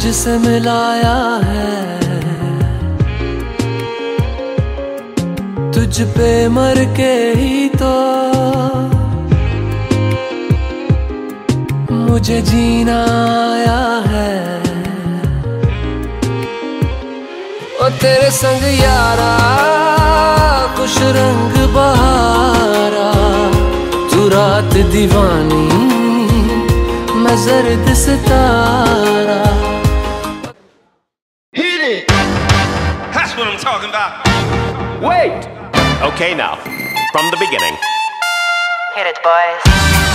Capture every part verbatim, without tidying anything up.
तुझसे मिलाया है, तुझ पे मर के ही तो मुझे जीना आया है। ओ तेरे संग यारा खुश रंग बहारा, तू रात दीवानी मैं जर्द सितारा। Hit it! That's what I'm talking about. Wait! Okay, now, from the beginning. Hit it, boys.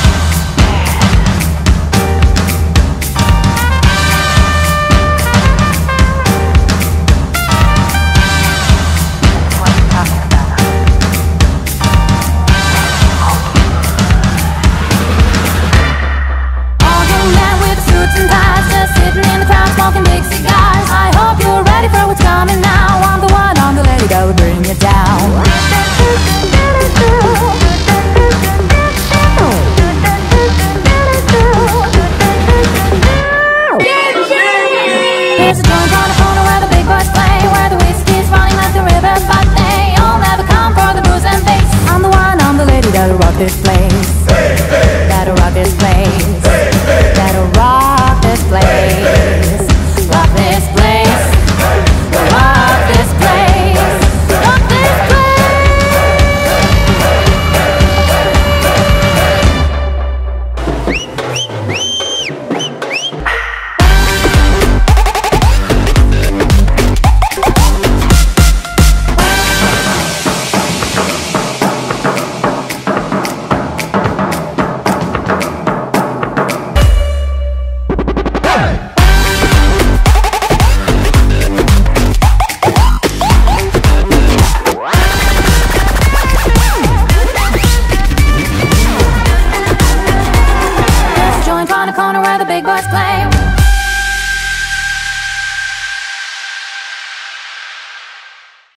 Sitting in the crowd smoking big cigars. I hope you're ready for what's coming now. I'm the one, I'm the lady that will bring you down. Here's a joint on the corner where the big boys play, where the whiskey's running like the rivers, but they all never come for the booze and bass. I'm the one, I'm the lady that'll rock this place. That'll rock this place. That'll rock this place. Rock this place. Rock this place. Rock this corner where the big boys play.